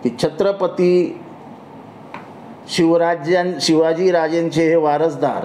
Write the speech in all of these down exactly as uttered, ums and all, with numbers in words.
की छत्रपती शिवराज्यां शिवाजी राजेंचे हे वारसदार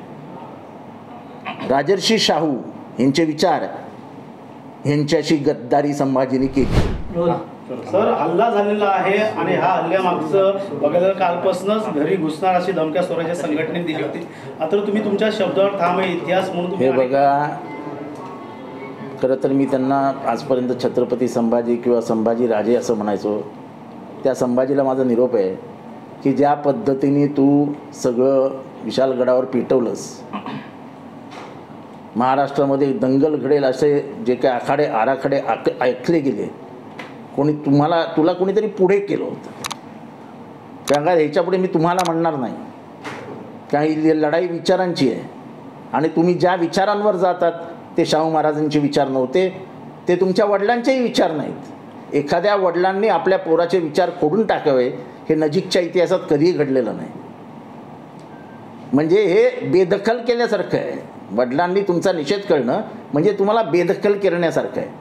राजर्षी शाहू यांचे विचार यांच्याशी गद्दारी संभाजीने केली. सर, हल्ला झालेला आहे आणि हा हल्ल्यामागचं बघायला कालपासूनच घरी घुसणार अशी धमक्या स्वराज्य संघटनेने दिली होती. आता तुम्ही तुमच्या शब्दावर ठाम आहे, इतिहास म्हणून हे बघा, खरं तर मी त्यांना आजपर्यंत छत्रपती संभाजी किंवा संभाजी राजे असं म्हणायचो. त्या संभाजीला माझा निरोप आहे की ज्या पद्धतीने तू सगळं विशालगडावर पेटवलंस, महाराष्ट्रामध्ये दंगल घडेल असे जे काही आखाडे आराखडे आक ऐकले गेले, कोणी तुम्हाला तुला कोणीतरी पुढे केलं होतं. कारण का ह्याच्यापुढे मी तुम्हाला म्हणणार नाही, काही लढाई विचारांची आहे आणि तुम्ही ज्या विचारांवर जातात ते शाहू महाराजांचे विचार नव्हते, ते तुमच्या वडिलांचेही विचार नाहीत. एखाद्या वडिलांनी आपल्या पोराचे विचार खोडून टाकावे हे नजीकच्या इतिहासात कधीही घडलेलं नाही. म्हणजे हे बेदखल केल्यासारखं आहे. वडिलांनी तुमचा निषेध करणं म्हणजे तुम्हाला बेदखल करण्यासारखं आहे.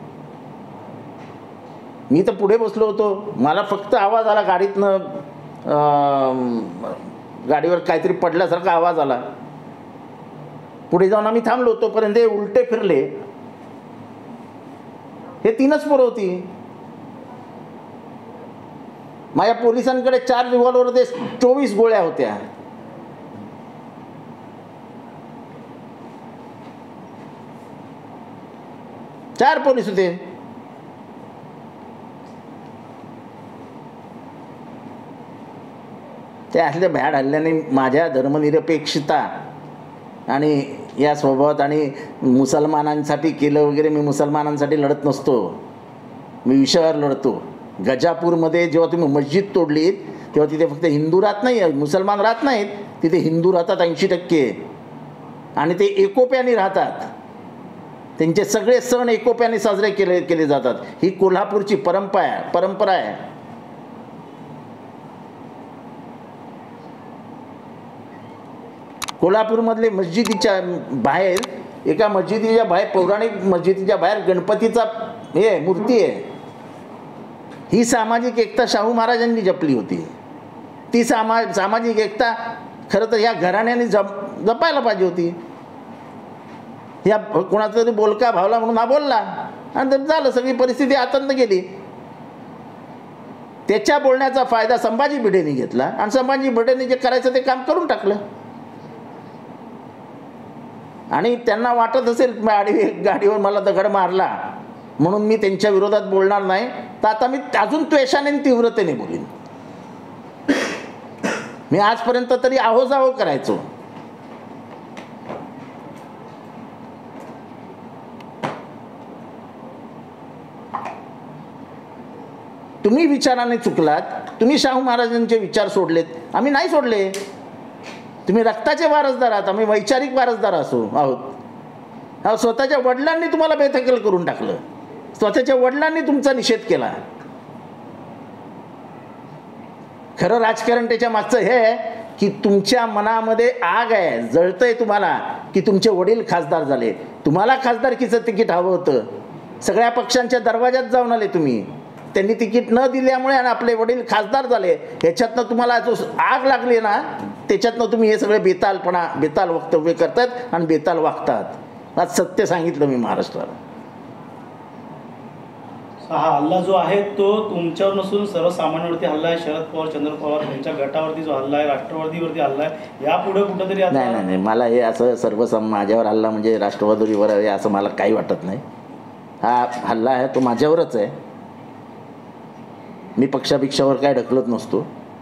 मी तर पुढे बसलो होतो, मला फक्त आवाज आला गाडीतनं, गाडीवर काहीतरी पडल्यासारखा आवाज आला. पुढे जाऊन आम्ही थांबलो, तोपर्यंत उलटे फिरले. हे तीनच पोरं होती. माझ्या पोलिसांकडे चार रिव्हॉल्वर होते, चोवीस गोळ्या होत्या. चार पोलीस होते. त्या असल्या भ्याड हल्ल्याने माझ्या धर्मनिरपेक्षता आणि या स्वभावात आणि मुसलमानांसाठी केलं वगैरे, मी मुसलमानांसाठी लढत नसतो, मी विषयावर लढतो. गजापूरमध्ये जेव्हा तुम्ही मस्जिद तोडलीत तेव्हा तिथे फक्त हिंदू राहत नाही, मुसलमान राहत नाहीत, तिथे हिंदू राहतात ऐंशी टक्के आणि ते एकोप्याने राहतात. त्यांचे सगळे सण एकोप्याने साजरे केले केले जातात. ही कोल्हापूरची परंपरा आहे परंपरा आहे कोल्हापूरमधले मस्जिदीच्या बाहेर, एका मस्जिदीच्या बाहेर, पौराणिक मस्जिदीच्या बाहेर गणपतीचा हे मूर्ती आहे. ही सामाजिक एकता शाहू महाराजांनी जपली होती. ती सामा सामाजिक एकता खरं तर ह्या घराण्याने जप जपायला पाहिजे होती. ह्या कोणाचा तरी बोलका भावला म्हणून हा बोलला आणि झालं, सगळी परिस्थिती आतंत गेली. त्याच्या बोलण्याचा फायदा संभाजी भिडेंनी घेतला आणि संभाजी भिडेंनी जे करायचं ते काम करून टाकलं. आणि त्यांना वाटत असेल गाडी गाडीवर मला दगड मारला म्हणून मी त्यांच्या विरोधात बोलणार नाही, तर आता मी अजून त्वेषाने तीव्रतेने बोलीन. मी आजपर्यंत तरी आहोजाहो करायचो. तुम्ही विचाराने चुकलात, तुम्ही शाहू महाराजांचे विचार सोडलेत, आम्ही नाही सोडले. तुम्ही रक्ताचे वारसदार आहात, आम्ही वैचारिक वारसदार असो आहोत. स्वतःच्या वडिलांनी तुम्हाला बेदखल करून टाकलं, स्वतःच्या वडिलांनी तुमचा निषेध केला. खरं राजकारण त्याच्या मागचं हे आहे की तुमच्या मनामध्ये आग आहे, जळतंय तुम्हाला की तुमचे वडील खासदार झाले. तुम्हाला खासदारकीचं तिकीट हवं होतं, सगळ्या पक्षांच्या दरवाजात जाऊन आले तुम्ही. त्यांनी तिकीट न दिल्यामुळे आणि आपले वडील खासदार झाले, ह्याच्यातनं तुम्हाला जो आग लागली ना, त्याच्यातनं तुम्ही हे सगळे बेतालपणा बेताल वक्तव्य करतात आणि बेताल वागतात. आज सत्य सांगितलं मी महाराष्ट्राला. हा हल्ला जो आहे तो तुमच्यावर नसून सर्वसामान्यांवरती हल्ला आहे. शरद पवार, चंद्र पवार यांच्या गटावरती जो हल्ला आहे, राष्ट्रवादीवरती हल्ला आहे. यापुढे कुठंतरी नाही नाही नाही मला हे असं सर्व माझ्यावर हल्ला म्हणजे राष्ट्रवादीवर आहे असं मला काही वाटत नाही. हा हल्ला आहे तो माझ्यावरच आहे. मी पक्षापेक्षावर काय ढकलत नसतो.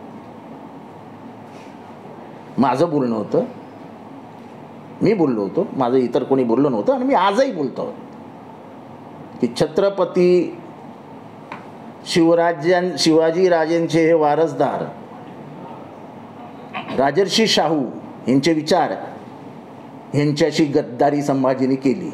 माझं बोलणं होतं, मी बोललो होतो, माझं इतर कोणी बोललो नव्हतं आणि मी आजही बोलतो की छत्रपती शिवराज्यां शिवाजी राजेंचे हे वारसदार राजर्षी शाहू यांचे विचार यांच्याशी गद्दारी संभाजीने केली.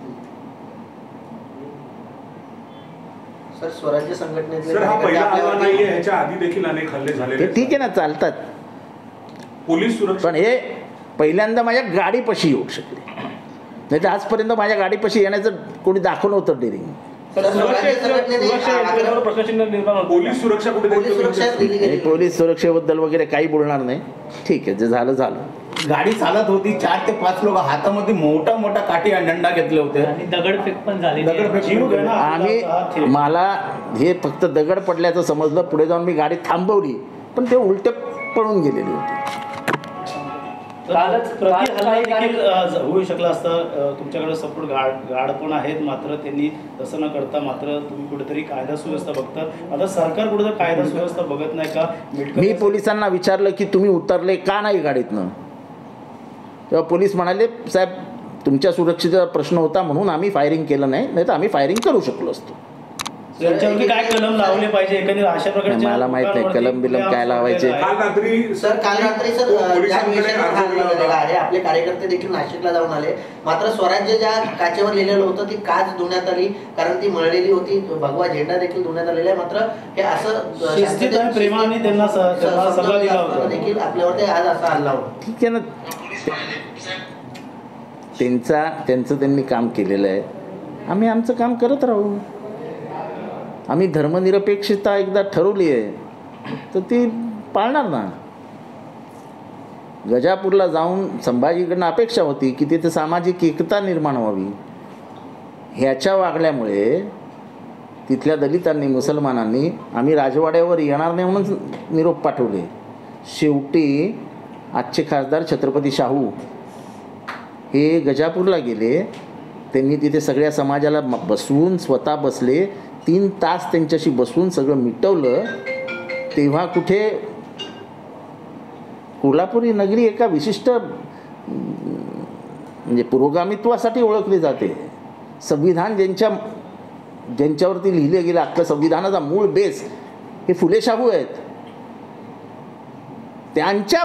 सर, स्वराज्य संघटनेचे सर हा पहिला हल्ला नाहीये, ह्याच्या आधी देखील अनेक हल्ले झालेले. ठीक आहे ना, चालतात. पोलीस सुरक्षा पण हे पहिल्यांदा माझ्या गाडीपाशी येऊ शकले, नाही तर आजपर्यंत माझ्या गाडीपाशी येण्याचं कोणी दाखवलं होतं डेरिंग. सर, स्वराज्य संघटनेने सुरक्षा यंत्रणेवर प्रश्नचिन्ह निर्माण होतं. पोलीस सुरक्षा कुठे पोलीस सुरक्षा दिली आणि गेली. पोलीस सुरक्षेबद्दल वगैरे काही बोलणार नाही. ठीक आहे, जे झालं झालं. गाडी चालत होती, चार ते पाच लोक हातामध्ये मोठा मोठा काठी आणि डंडा घेतले होते. आणि दगडफेक पण झाली दगडफेक जीव घेणं आम्ही हा थेट. मला हे फक्त दगड पडल्याचं समजलं. पुढे जाऊन मी गाडी थांबवली, पण ते उलटे पळून गेलेली होती. कालच- प्रति काल हल्ला काही देखील अ, ज- होऊ शकला असतं. अ, तुमच्याकडे सपोर्ट गाड गाड पण आहेत, मात्र त्यांनी तसं न करता मात्र तुम्ही कुठेतरी कायदा सुव्यवस्था बघता. आता सरकार कुठेतरी कायदा सुव्यवस्था बघत नाही का? मिटकत- मी पोलिसांना विचारलं की तुम्ही उतरले का नाही गाडीतनं, तेव्हा पोलीस म्हणाले साहेब तुमच्या सुरक्षेचा प्रश्न होता म्हणून आम्ही फायरिंग केलं नाही, नाही तर आम्ही फायरिंग करू शकलो असतो. यांच्यावरती काय कलम लावले पाहिजे एकंदरीत अशा प्रकारच्या मला माहित नाही, लोकांवरती कलम बिलम खुलेआम काय लावायचे. सोडलेलं आहे. काल रात्री सर काल रात्री सर ज्या पोलिसांकडे निवेदनात अर्ज हा दिला हल्ला झालेला होता. आहे, आपले कार्यकर्ते देखील नाशिकला जाऊन आले. मात्र स्वराज्य ज्या काचेवर लिहिलेलं होतं ती काच धुण्यात आली, कारण ती मळलेली होती. भगवा झेंडा देखील धुण्यात आलेला आहे. मात्र हे असं शिस्तीत आणि प्रेमाने त्यांना स- त्यांना सल्ला दिला होता. देखील आपल्यावरती आज असा हल्ला होता. ठीक आहे ना, त्यांचा त्यांचं त्यांनी काम केलेलं आहे, आम्ही आमचं काम करत राहू. आम्ही धर्मनिरपेक्षता एकदा ठरवली आहे तर ती पाळणार ना. गजापूरला जाऊन संभाजीकडनं अपेक्षा होती की तिथे सामाजिक एकता निर्माण व्हावी. ह्याच्या वागल्यामुळे तिथल्या दलितांनी मुसलमानांनी आम्ही राजवाड्यावर येणार नाही म्हणून निरोप पाठवले. शेवटी आजचे खासदार छत्रपती शाहू हे गजापूरला गेले. त्यांनी तिथे सगळ्या समाजाला म- बसवून स्वतः बसले, तीन तास त्यांच्याशी बसवून सगळं मिटवलं. तेव्हा कुठे कोल्हापुरी नगरी एका विशिष्ट म्हणजे पुरोगामित्वासाठी ओळखली जाते. संविधान ज्यांच्या ज्यांच्यावरती लिहिले गेलं, अख्खं संविधानाचा मूळ बेस हे फुले शाहू आहेत. त्यांच्या